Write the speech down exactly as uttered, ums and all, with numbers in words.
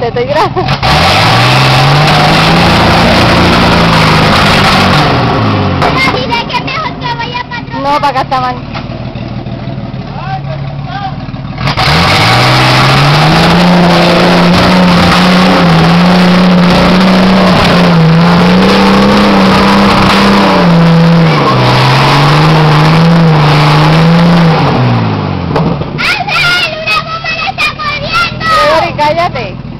Te estoy grabando. Mira, que mejor que vaya patrón. No, para acá está mal. Cállate.